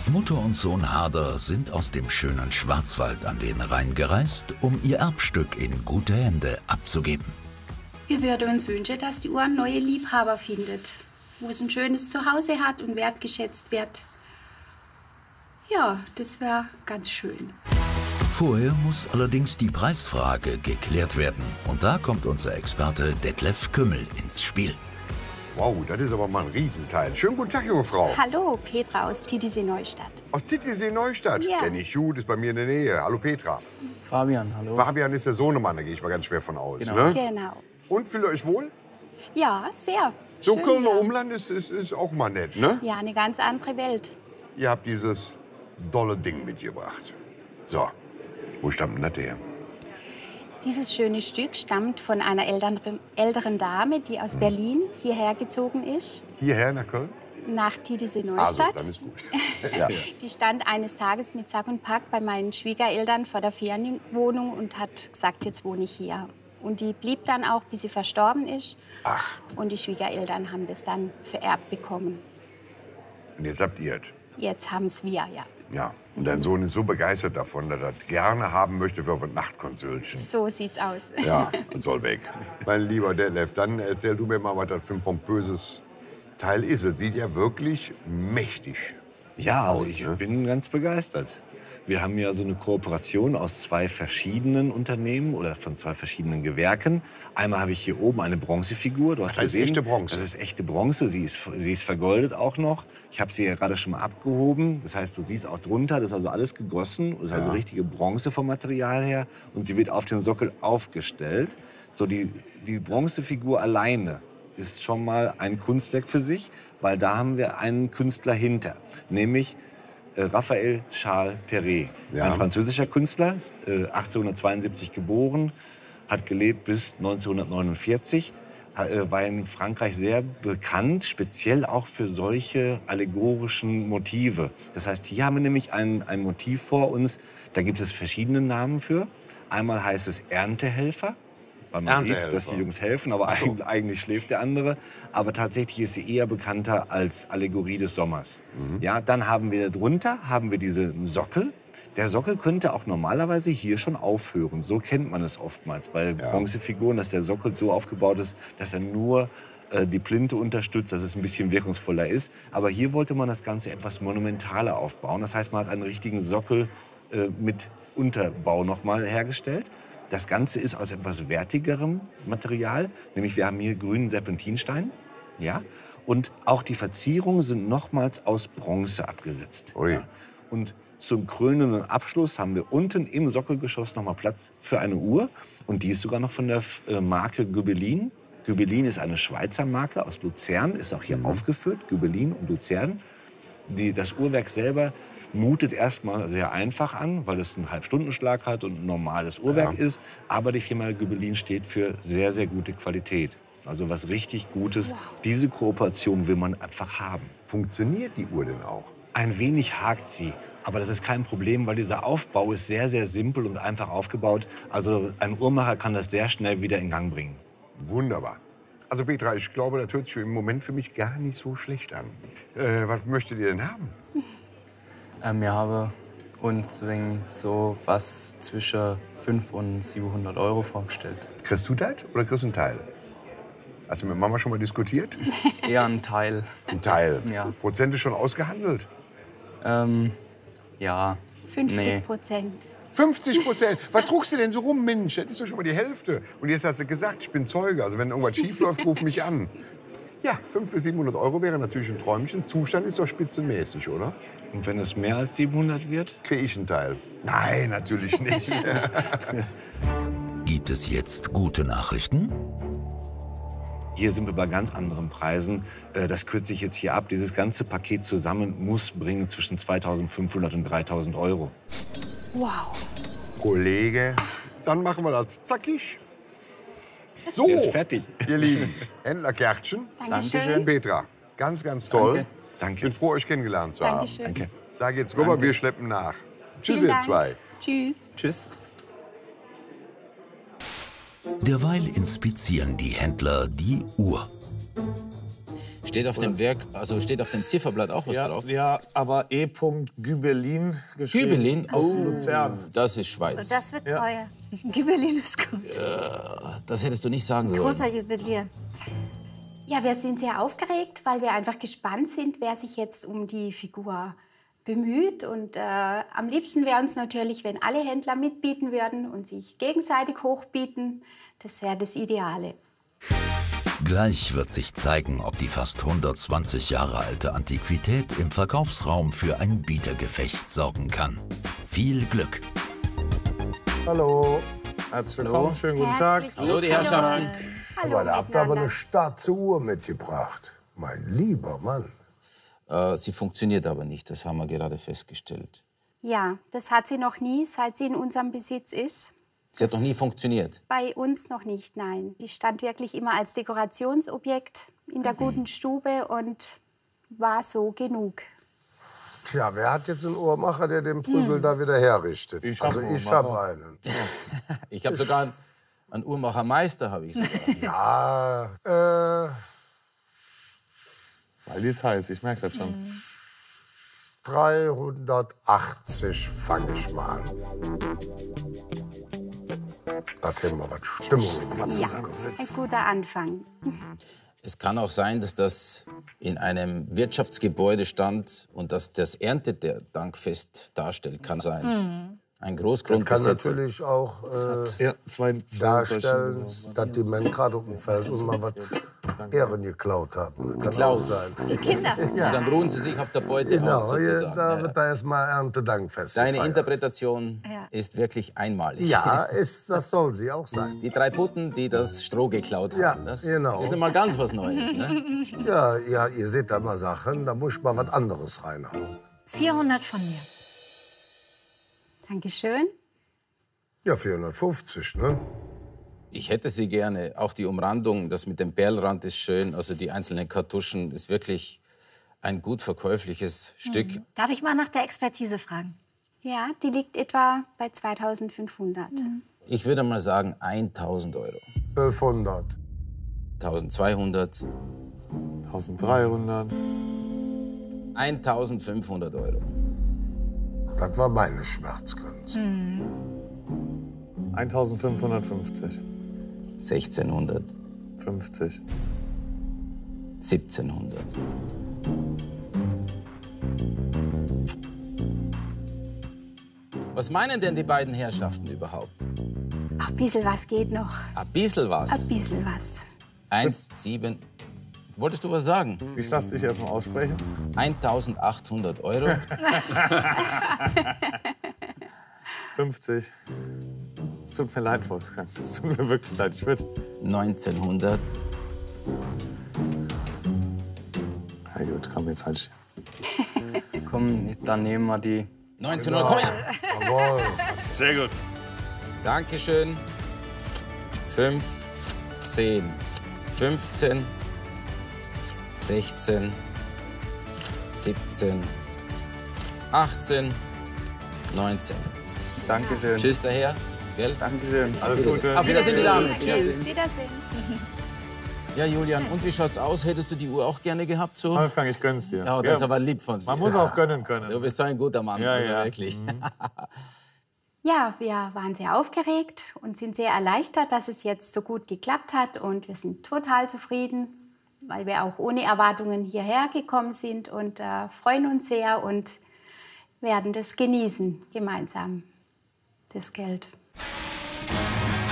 Mutter und Sohn Harder sind aus dem schönen Schwarzwald an den Rhein gereist, um ihr Erbstück in gute Hände abzugeben. Wir würden uns wünschen, dass die Uhr neue Liebhaber findet, wo es ein schönes Zuhause hat und wertgeschätzt wird. Ja, das wäre ganz schön. Vorher muss allerdings die Preisfrage geklärt werden. Und da kommt unser Experte Detlef Kümmel ins Spiel. Wow, das ist aber mal ein Riesenteil. Schönen guten Tag, junge Frau. Hallo, Petra aus Titisee-Neustadt. Aus Titisee-Neustadt? Ja. Kenn ich gut, ist bei mir in der Nähe. Hallo, Petra. Fabian, hallo. Fabian ist der Sohnemann, da gehe ich mal ganz schwer von aus. Genau. Ne? Genau. Und fühlt ihr euch wohl? Ja, sehr. So Schön, Kölner ja. Umland ist auch mal nett, ne? Ja, eine ganz andere Welt. Ihr habt dieses dolle Ding mitgebracht. So, wo stammt denn das her? Dieses schöne Stück stammt von einer älteren Dame, die aus Berlin hierher gezogen ist, Hierher nach Köln? nach Also, Titisee-Neustadt. dann ist gut. Ja. Die stand eines Tages mit Sack und Pack bei meinen Schwiegereltern vor der Ferienwohnung und hat gesagt, jetzt wohne ich hier. Und die blieb dann auch, bis sie verstorben ist. Ach, Und die Schwiegereltern haben das dann vererbt bekommen. und jetzt habt ihr es. Jetzt haben es wir, ja. Ja, und dein Sohn ist so begeistert davon, dass er das gerne haben möchte für ein Nachtkonsülchen. So sieht's aus. Ja, und soll weg. Mein lieber Detlef, dann erzähl du mir mal, was das für ein pompöses Teil ist. Es sieht ja wirklich mächtig Ja, also aus, ich ne? bin ganz begeistert. Wir haben ja so eine Kooperation aus zwei verschiedenen Unternehmen oder von zwei verschiedenen Gewerken. Einmal habe ich hier oben eine Bronzefigur. Du hast Das ist gesehen, echte Bronze. Das ist echte Bronze. Sie ist vergoldet auch noch. Ich habe sie ja gerade schon mal abgehoben. Das heißt, du siehst auch drunter, das ist also alles gegossen. Das ist also richtige Bronze vom Material her. Und sie wird auf den Sockel aufgestellt. So die Bronzefigur alleine ist schon mal ein Kunstwerk für sich, weil da haben wir einen Künstler hinter, nämlich Raphael Charles Perret, Ja. ein französischer Künstler, 1872 geboren, hat gelebt bis 1949, war in Frankreich sehr bekannt, speziell auch für solche allegorischen Motive. Das heißt, hier haben wir nämlich ein Motiv vor uns, da gibt es verschiedene Namen für. Einmal heißt es Erntehelfer, weil man sieht, Erntehelfer. dass die Jungs helfen, aber eigentlich schläft der andere. Aber tatsächlich ist sie eher bekannter als Allegorie des Sommers. Ja, dann haben wir darunter diesen Sockel. Der Sockel könnte auch normalerweise hier schon aufhören. So kennt man es oftmals bei Bronzefiguren, dass der Sockel so aufgebaut ist, dass er nur die Plinte unterstützt, dass es ein bisschen wirkungsvoller ist. Aber hier wollte man das Ganze etwas monumentaler aufbauen. Das heißt, man hat einen richtigen Sockel mit Unterbau noch mal hergestellt. Das Ganze ist aus etwas wertigerem Material, nämlich wir haben hier grünen Serpentinstein, ja, und auch die Verzierungen sind nochmals aus Bronze abgesetzt. Ui. Ja. Und zum krönenden Abschluss haben wir unten im Sockelgeschoss nochmal Platz für eine Uhr und die ist sogar noch von der Marke Gubelin. Gubelin ist eine Schweizer Marke aus Luzern, ist auch hier aufgeführt, Gubelin und Luzern. Das Uhrwerk selber mutet erstmal sehr einfach an, weil es einen Halbstundenschlag hat und ein normales Uhrwerk ist. Aber die Firma Gubelin steht für sehr, sehr gute Qualität. Also was richtig Gutes. Diese Kooperation will man einfach haben. Funktioniert die Uhr denn auch? Ein wenig hakt sie. Aber das ist kein Problem, weil dieser Aufbau ist sehr, sehr simpel und einfach aufgebaut. Also ein Uhrmacher kann das sehr schnell wieder in Gang bringen. Wunderbar. Also Petra, ich glaube, das hört sich im Moment für mich gar nicht so schlecht an. Was möchtet ihr denn haben? Wir haben uns wegen so was zwischen 500 und 700 Euro vorgestellt. Kriegst du das oder kriegst du einen Teil? Hast du mit Mama schon mal diskutiert? Eher ein Teil. Ein Teil. Ja. Prozente schon ausgehandelt? Ja. 50%. 50%. Was trugst du denn so rum, Mensch? Das ist doch schon mal die Hälfte. Und jetzt hast du gesagt, ich bin Zeuge. Also wenn irgendwas schief läuft, ruf mich an. Ja, 500 bis 700 Euro wäre natürlich ein Träumchen. Zustand ist doch spitzenmäßig, oder? Und wenn es mehr als 700 wird? Kriege ich einen Teil? Nein, natürlich nicht. Gibt es jetzt gute Nachrichten? Hier sind wir bei ganz anderen Preisen. Das kürze ich jetzt hier ab. Dieses ganze Paket zusammen muss bringen zwischen 2.500 und 3.000 Euro. Wow. Kollege, dann machen wir das zackig. So, Der ist fertig. ihr Lieben, Händlerkärtchen. Dankeschön. Petra, ganz, ganz toll. Danke. Ich bin froh, euch kennengelernt zu haben. Dankeschön. Danke. Da geht's rüber, wir schleppen nach. Tschüss, Vielen ihr Dank. zwei. Tschüss. Tschüss. Derweil inspizieren die Händler die Uhr. Steht auf dem Werk, also steht auf dem Zifferblatt auch was drauf? Ja, aber E. Gübelin geschrieben. Gübelin? Aus Luzern. Das ist Schweiz. Das wird teuer. Gübelin ist gut. Das hättest du nicht sagen sollen. Großer Juwelier. Ja, wir sind sehr aufgeregt, weil wir einfach gespannt sind, wer sich jetzt um die Figur bemüht. Und am liebsten wäre uns natürlich, wenn alle Händler mitbieten würden und sich gegenseitig hochbieten. Das wäre das Ideale. Gleich wird sich zeigen, ob die fast 120 Jahre alte Antiquität im Verkaufsraum für ein Bietergefecht sorgen kann. Viel Glück! Hallo. Herzlich willkommen, schönen guten Tag. Hallo, die Herrschaften. Hallo Aber da habt ihr aber miteinander. eine starke Uhr mitgebracht. Mein lieber Mann. Sie funktioniert aber nicht, das haben wir gerade festgestellt. Ja, das hat sie noch nie, seit sie in unserem Besitz ist. Sie hat noch nie funktioniert. Bei uns noch nicht, nein. Die stand wirklich immer als Dekorationsobjekt in der guten Stube und war so genug. Tja, wer hat jetzt einen Uhrmacher, der den Prügel da wieder herrichtet? Ich hab Also einen ich Uhrmacher. habe einen. Ich habe sogar einen Uhrmachermeister, habe ich sogar. Ja, Weil die ist heiß, ich merke das schon. 380 fange ich mal an. Da hätten wir was Stimmung mal zusammengesetzt. Ein guter Anfang. Es kann auch sein, dass das in einem Wirtschaftsgebäude stand und dass das Erntedankfest darstellt. Kann sein. Ein Das kann Großgrundbesitzer. natürlich auch Ja, zwei darstellen, dass die Männer gerade auf dem Feld und mal was Ehren geklaut haben. Kann auch Geklaut. sein. Und dann ruhen sie sich auf der Beute aus, Genau, sozusagen. da Ja. wird da erstmal Erntedankfest Deine gefeiert. Interpretation ist wirklich einmalig. Ja, das soll sie auch sein. Die 3 Putten, die das Stroh geklaut haben. Ja, Das genau. ist nochmal ganz was Neues. Ne? Ja, ihr seht da mal Sachen, da muss ich mal was anderes reinhauen. 400 von mir. Dankeschön. Ja, 450, ne? Ich hätte sie gerne. Auch die Umrandung, das mit dem Perlrand ist schön. Also die einzelnen Kartuschen ist wirklich ein gut verkäufliches Stück. Darf ich mal nach der Expertise fragen? Ja, die liegt etwa bei 2.500. Ich würde mal sagen 1.000 Euro. 1200. 1.200, 1300. 1.500 Euro. Das war meine Schmerzgrenze. 1550. 1.600, 50. 1.700. Was meinen denn die beiden Herrschaften überhaupt? Ach, ein bisschen was geht noch. Ein bisschen was. Ein bisschen was. 1,7. Wolltest du was sagen? Ich lasse dich erst mal aussprechen. 1.800 Euro. 50. Es tut mir leid, Wolfgang. Es tut mir wirklich leid. Ich würde. 1.900. Na gut, komm, jetzt halt ich. Komm, dann nehmen wir die. 1900. Komm her. Jawohl. Sehr gut. Dankeschön. 5, 10, 15, 16, 17, 18, 19. Dankeschön. Tschüss daher. Gell? Dankeschön. Alles Gute. Auf Wiedersehen, die Damen. Tschüss. Wiedersehen. Ja, Julian, und wie schaut's aus? Hättest du die Uhr auch gerne gehabt so? Wolfgang, ich gönn's dir. Ja, das ist aber lieb von dir. Man muss auch gönnen können. Du bist so ein guter Mann, Ja, also ja. wirklich. Ja, wir waren sehr aufgeregt und sind sehr erleichtert, dass es jetzt so gut geklappt hat. Und wir sind total zufrieden, weil wir auch ohne Erwartungen hierher gekommen sind und freuen uns sehr und werden das genießen gemeinsam, das Geld.